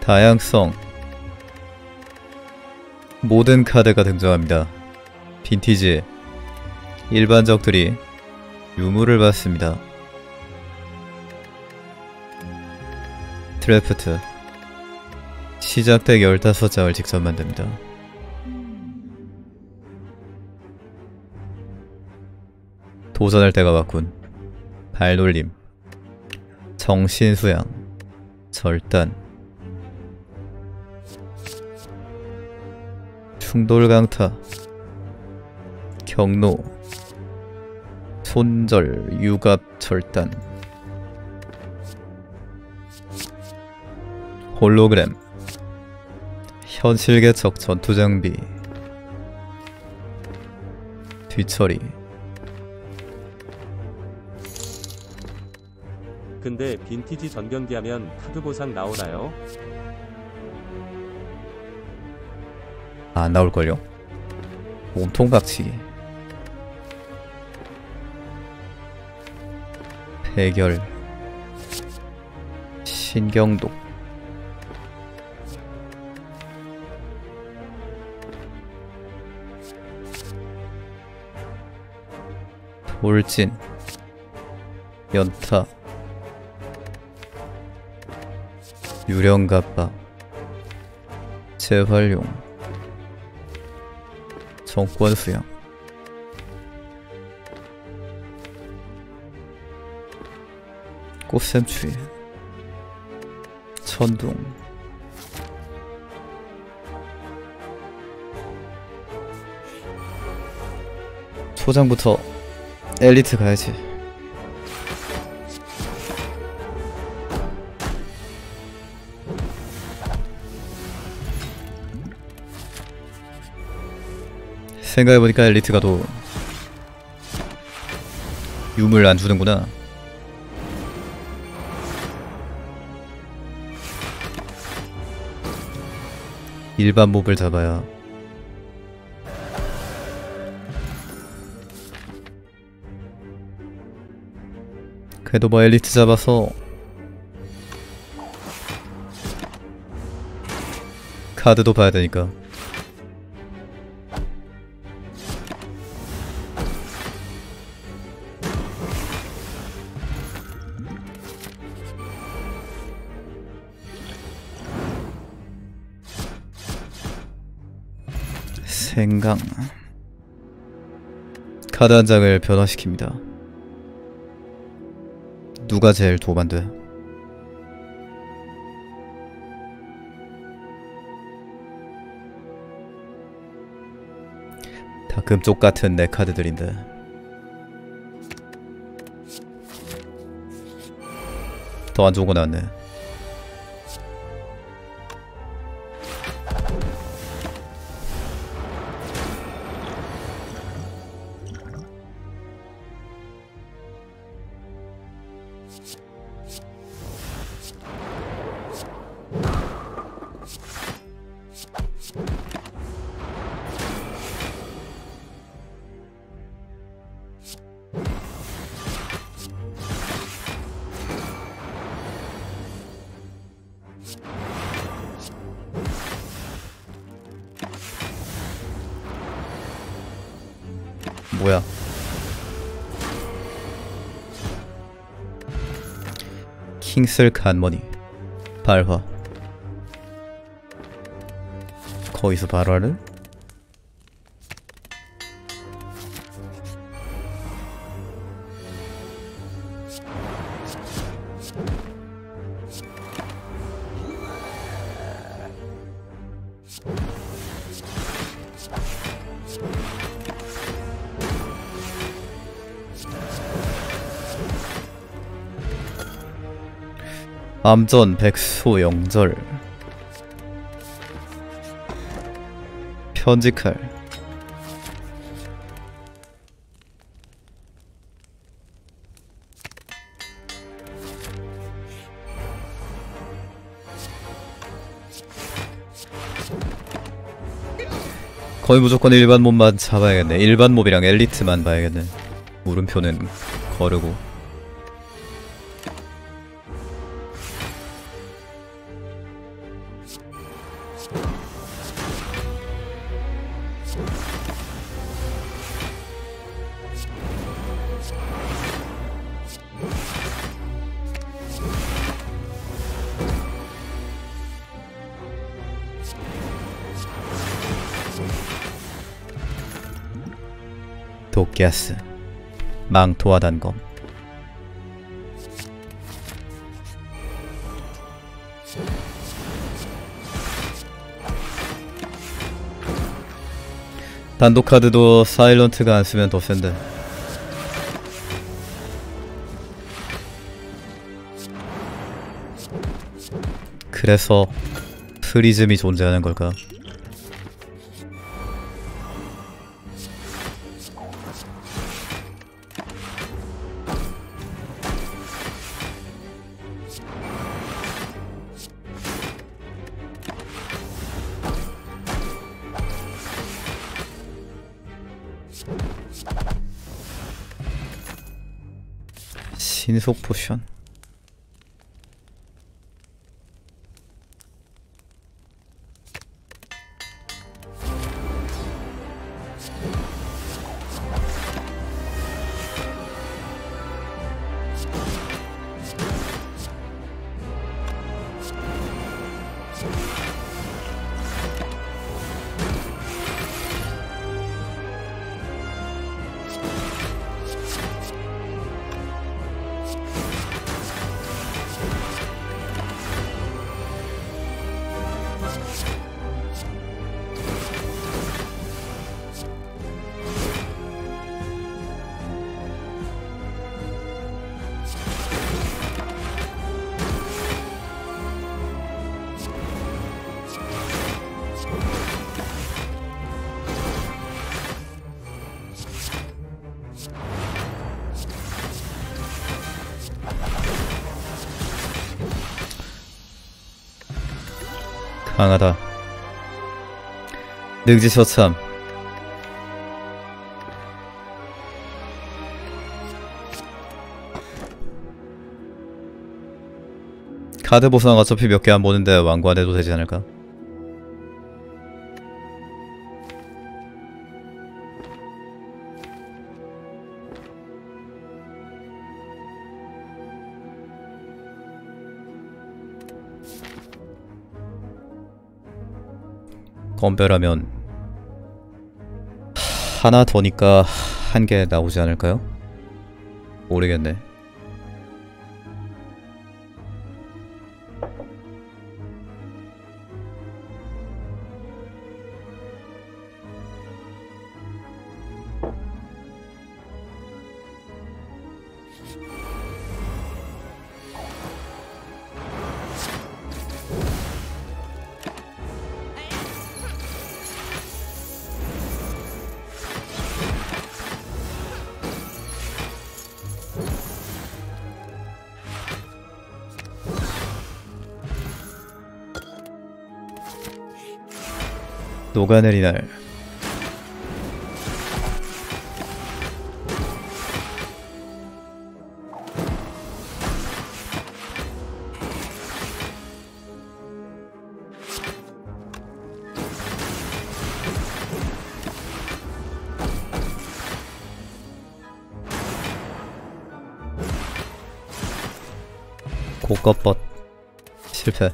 다양성. 모든 카드가 등장합니다. 빈티지. 일반적들이 유물을 받습니다. 드래프트. 시작덱 15장을 직접 만듭니다. 도전할 때가 왔군. 발놀림. 정신수양. 절단. 충돌강타. 경로. 손절. 유갑. 절단. 홀로그램. 현실개척. 전투장비. 뒤처리. 근데 빈티지 전경기 하면 카드 보상 나오나요? 안 나올걸요? 몸통 박치기. 폐결. 신경독. 돌진. 연타. 유령갑바. 재활용. 정권수양. 꽃샘추위. 천둥. 초장부터 엘리트 가야지. 생각해보니까 엘리트 가도 유물 안 주는구나. 일반 몹을 잡아야. 그래도 뭐 엘리트 잡아서 카드도 봐야 되니까. 생강. 카드 한 장을 변화시킵니다. 누가 제일 도반돼? 다 금쪽 같은 내 카드들인데. 더 안 좋은 거 나왔네. 뭐야? 킹슬 간머니. 발화. 거기서 발화를? 암전. 백수. 영절. 편지칼. 거의 무조건 일반 몹만 잡아야겠네. 일반 몹이랑 엘리트만 봐야겠네. 물음표는 거르고. 도끼아스 망토와 단검. 단독 카드도 사일런트가 안 쓰면 더 센데. 그래서 프리즘이 존재하는 걸까? 신속 포션. 강하다. 능지처참. 카드 보상 어차피 몇 개 안 보는데 왕관해도 되지 않을까? 건별하면 하나 더니까 한 개 나오지 않을까요? 모르겠네. 녹아내리 날. 고꺼뻗 실패.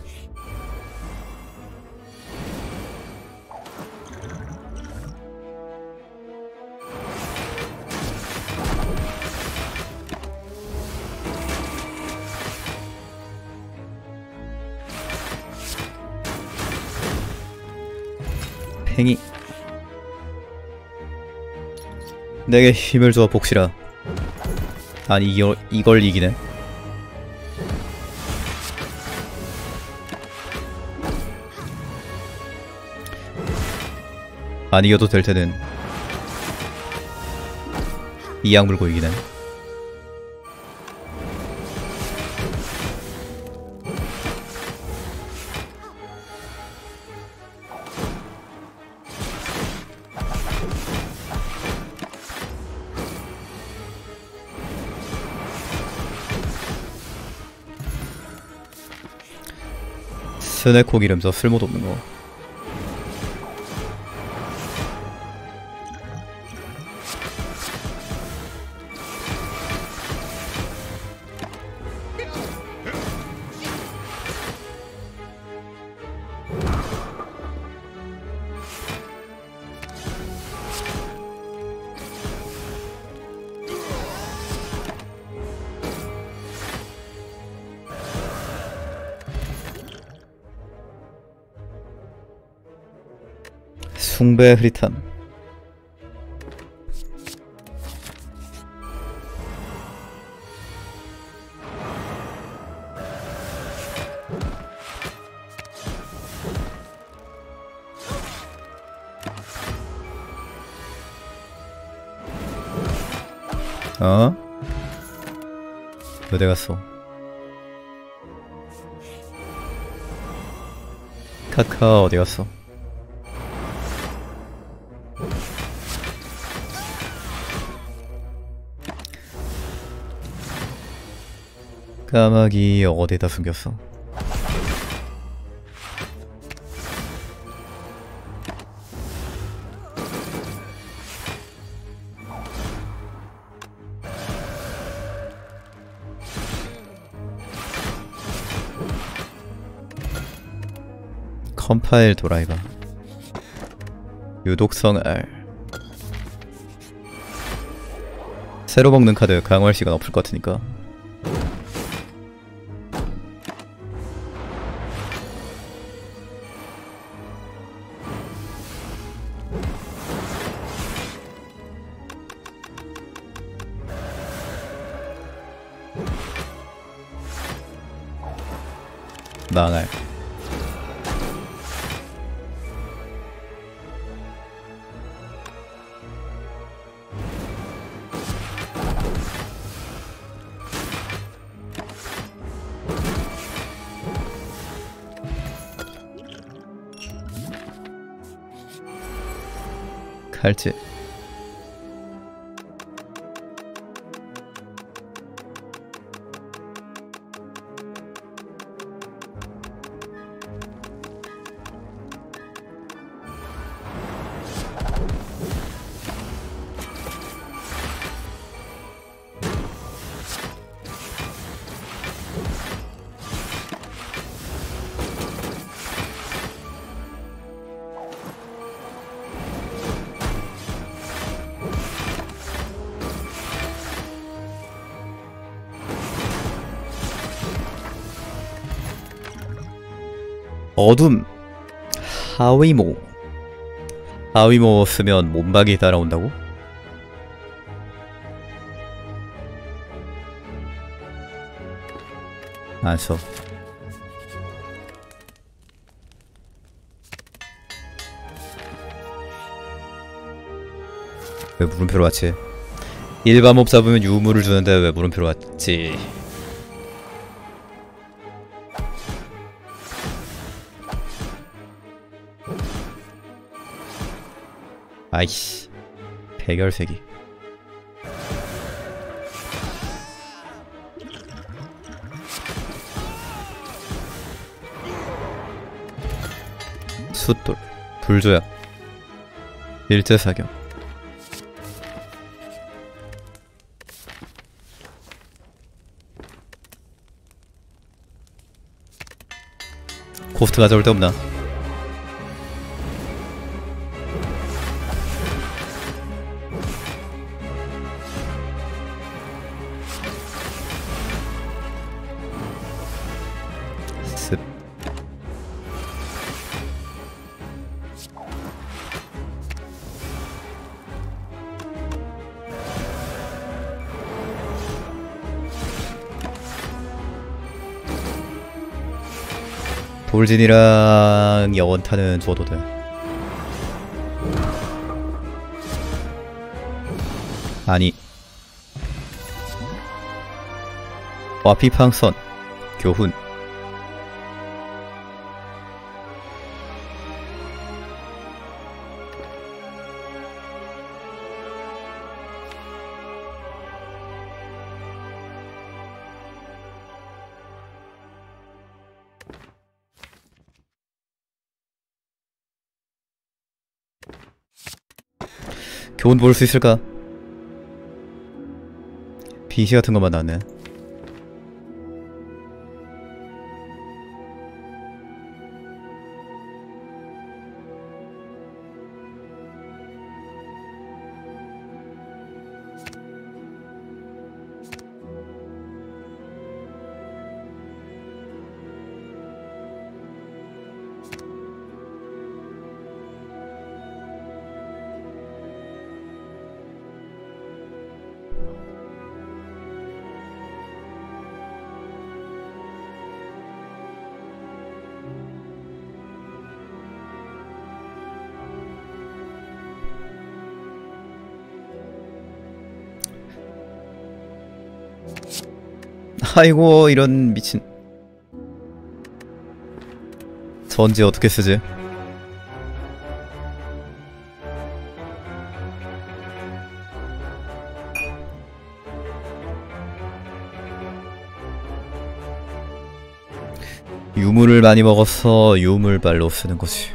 팽이. 내게 힘을 주어 복시라. 아니 이걸 이기네. 안 이겨도 될 테는 이악 물고 이기네. 스네코 기름서 쓸모도 없는 거. 숭배 흐릿함. 어? 어디 갔어? 카카 어디 갔어? 까마귀 어디다 숨겼어? 컴파일 도라이바 유독성 R 새로 먹는 카드 강화할 시간 없을 것 같으니까 망할. 칼질. 어둠. 하위모. 하위모 쓰면 몸박이 따라온다고? 안 써. 왜 물음표로 왔지? 일반 몹 잡으면 유물을 주는데 왜 물음표로 왔지? 아이씨, 백열색이. 숫돌, 불조약, 일제사격. 코스트 가져올 데 없나? 습. 돌진이랑 영원타는 줘도 돼. 아니. 와피팡선 교훈. 교훈 볼 수 있을까? BC 같은 것만 나왔네. 아이고 이런 미친. 전지 어떻게 쓰지? 유물을 많이 먹어서 유물발로 쓰는 거지.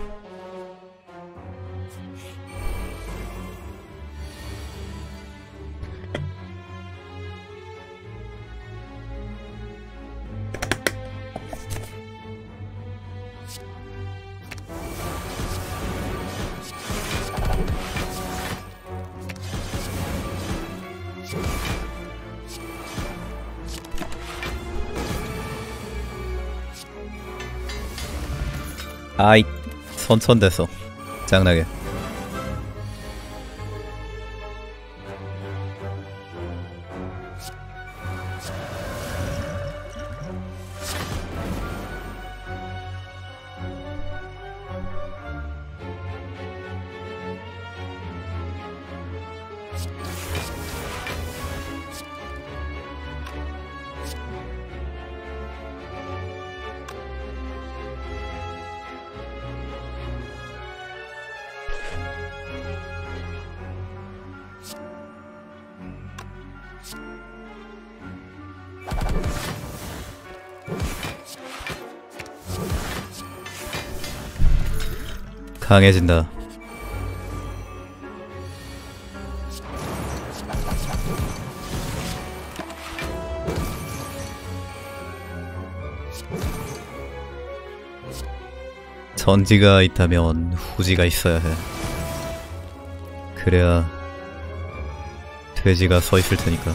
아이 선천됐어. 짱나게. 강해진다. 전지가 있다면 후지가 있어야 해. 그래야 돼지가 서 있을 테니까.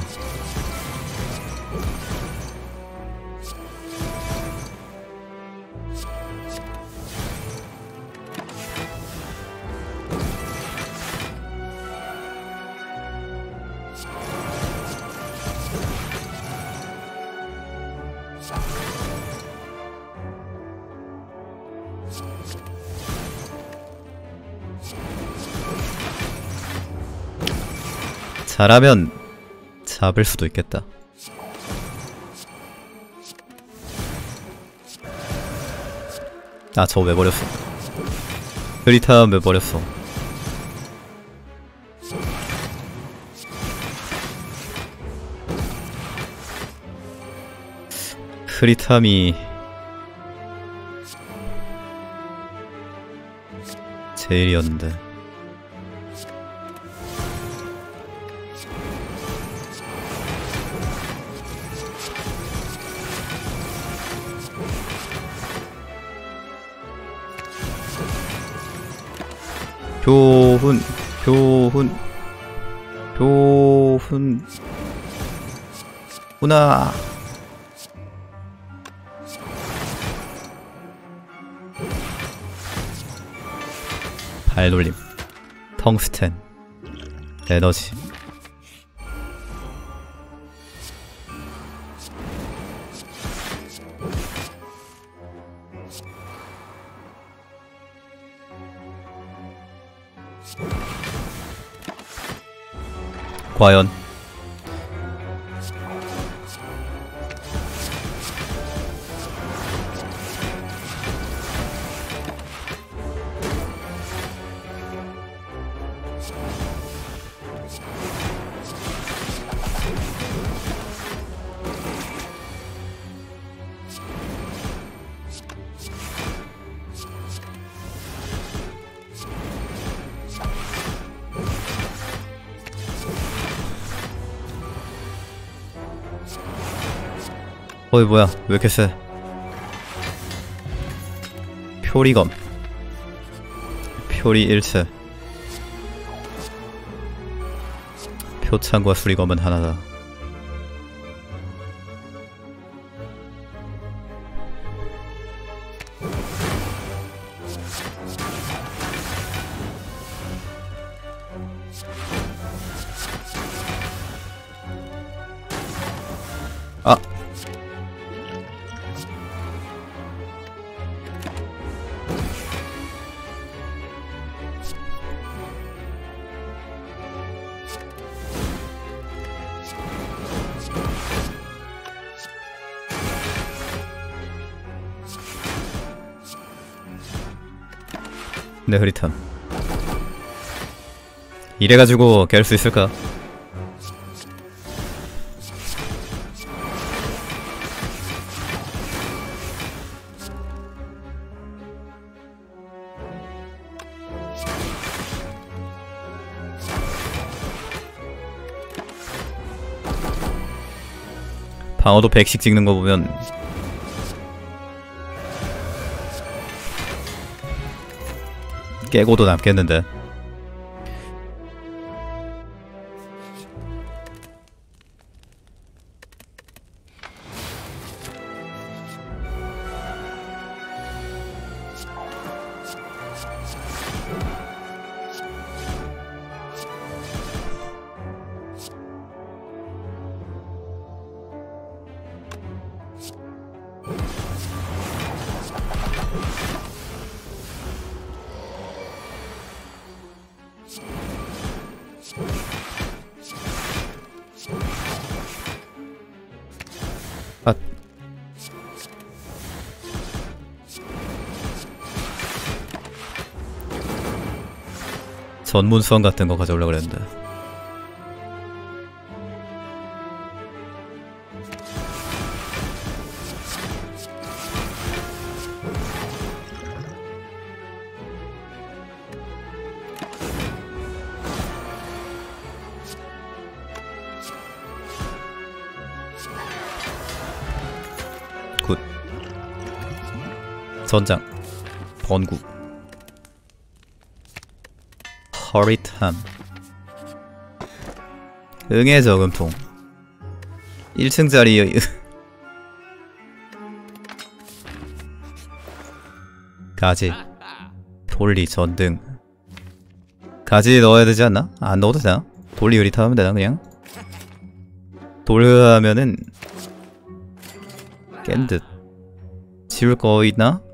잘하면 잡을 수도 있겠다. 아, 저거 왜 버렸어? 흐리탐 왜 버렸어? 흐리탐이 제일이었는데. 교훈 구나. 발놀림, 텅스텐, 에너지. 과연 어이 뭐야 왜 이렇게 세? 표리검 표리 1세. 표창과 수리검은 하나다. 아! 내 흐릿함. 이래가지고 깰 수 있을까? 방어도 100씩 찍는 거 보면 깨고도 남겠는데. 아. 전문수원 같은 거 가져오려고 그랬는데. 굿. 전장 번구 허릿함 응애 저금통 1층짜리 가지 돌리 전등 가지 넣어야 되지 않나? 안 넣어도 되나? 돌리 유리타 하면 되나 그냥? 돌하면은 깬 듯. 지울 거 있나?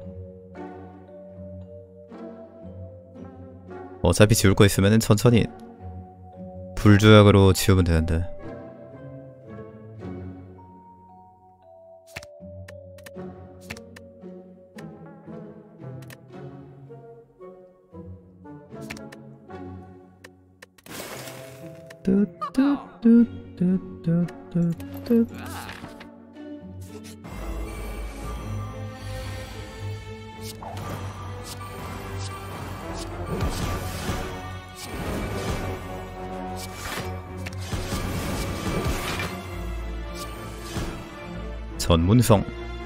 어차피 지울 거 있으면은 천천히 불조약으로 지우면 되는데. 전문성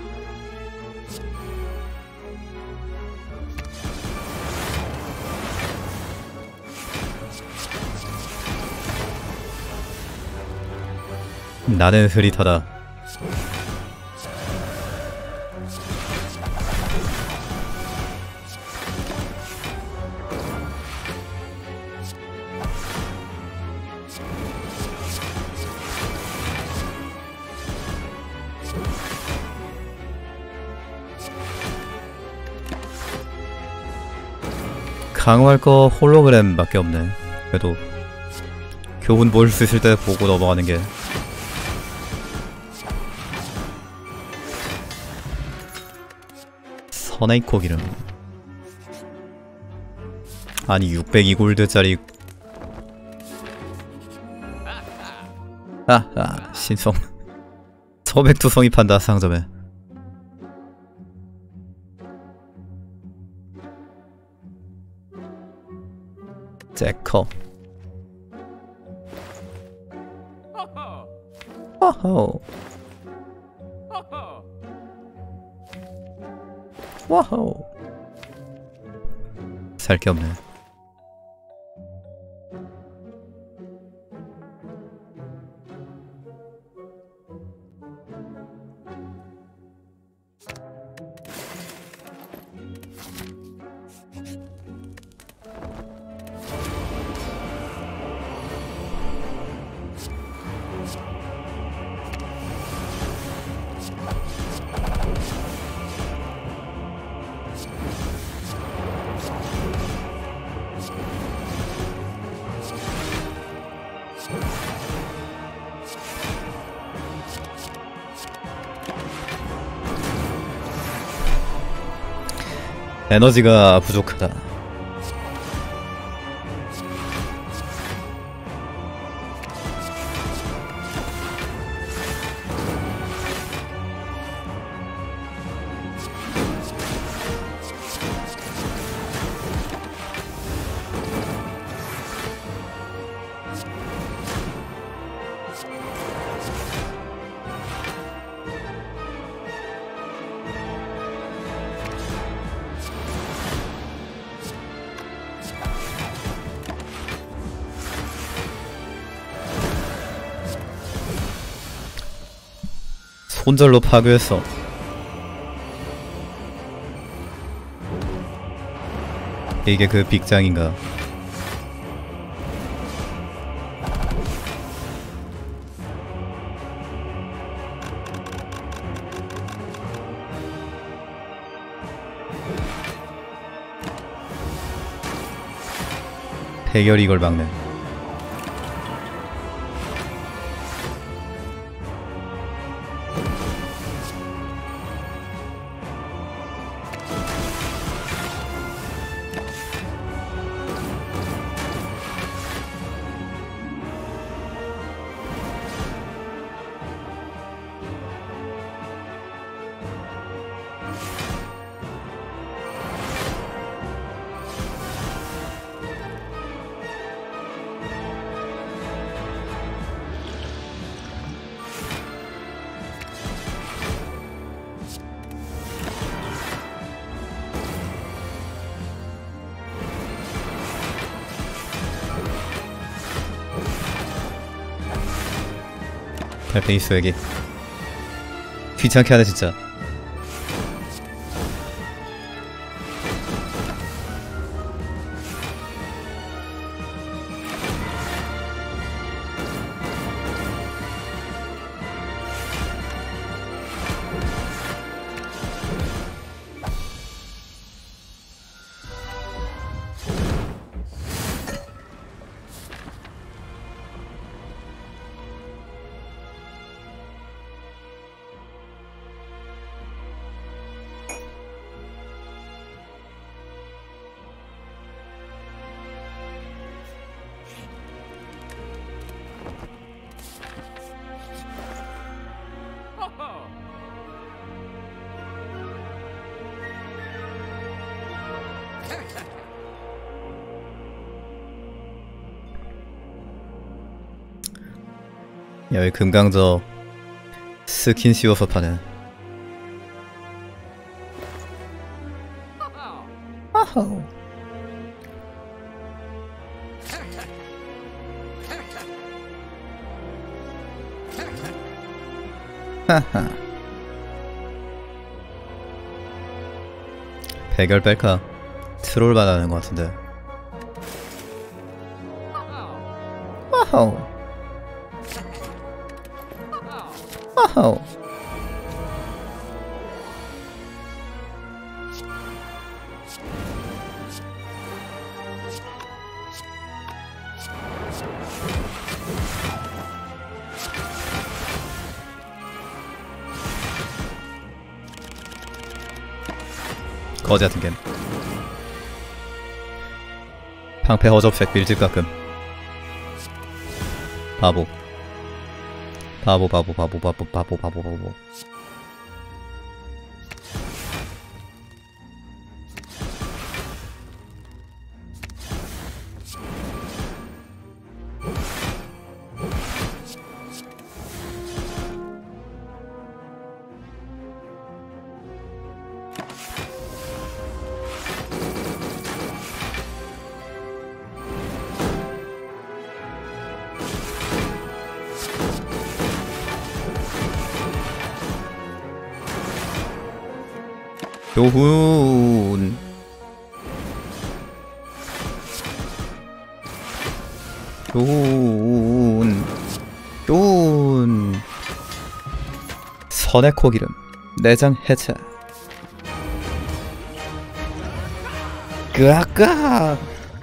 나는 흐릿하다. 강화할 거 홀로그램밖에 없네. 그래도 교훈 볼 수 있을 때 보고 넘어가는 게. 서네이코 기름. 아니 602골드짜리. 신성. 서백투성이 판다 상점에. 제커. 와호. 와호. 살 게 없네. 에너지가 부족하다. 손절로 파괴했어. 이게 그 빅장인가? 해결이 이걸 막네. 달팽이 쏘에게 귀찮게 하네 진짜. 야, 왜 금강저 스킨 씌워서 파네. 아호. 하하. 배결 뺄까? 트롤 받아는 것 같은데. 아호. 아호. 거지 같은 겜. 방패 허접색 밀집 가끔. 바보. 바보. 교훈. 선의 코기름 내장 해체. 끄악끄악.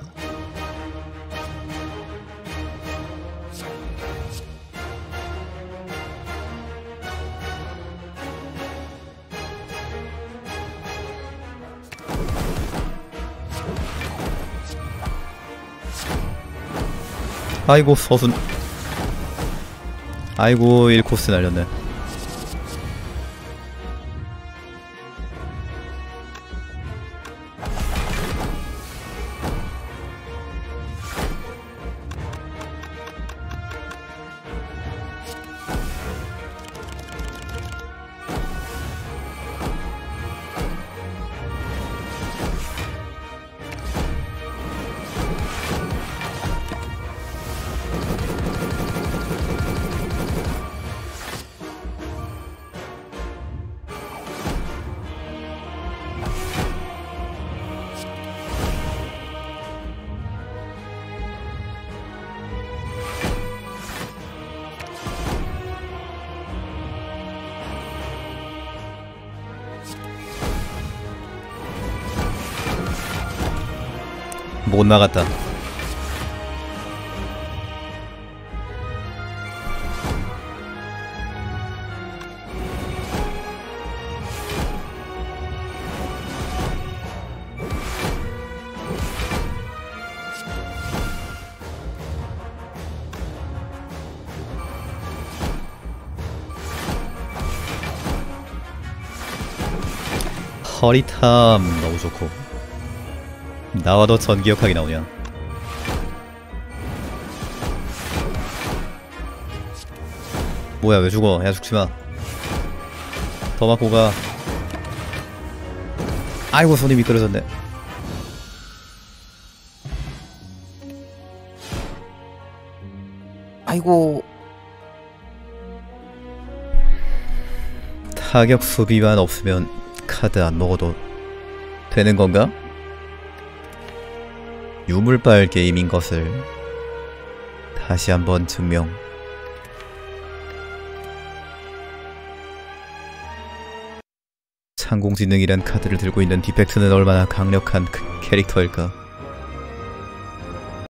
아이고 서순. 아이고 1코스 날렸네. 못 나갔다. 허리탐 너무 좋고. 나와도 전기역학이 나오냐. 뭐야 왜 죽어. 야 죽지마. 더 맞고 가. 아이고 손이 미끄러졌네. 아이고. 타격 수비만 없으면 카드 안 먹어도 되는 건가? 유물빨 게임인 것을 다시 한번 증명. 창공지능이란 카드를 들고 있는 디펙트는 얼마나 강력한 캐릭터일까?